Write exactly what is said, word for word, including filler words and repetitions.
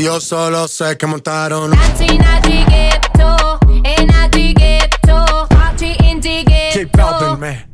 Io solo sé che montarono Nati nati ghetto, e nati ghetto, party in the ghetto. Keep helping me.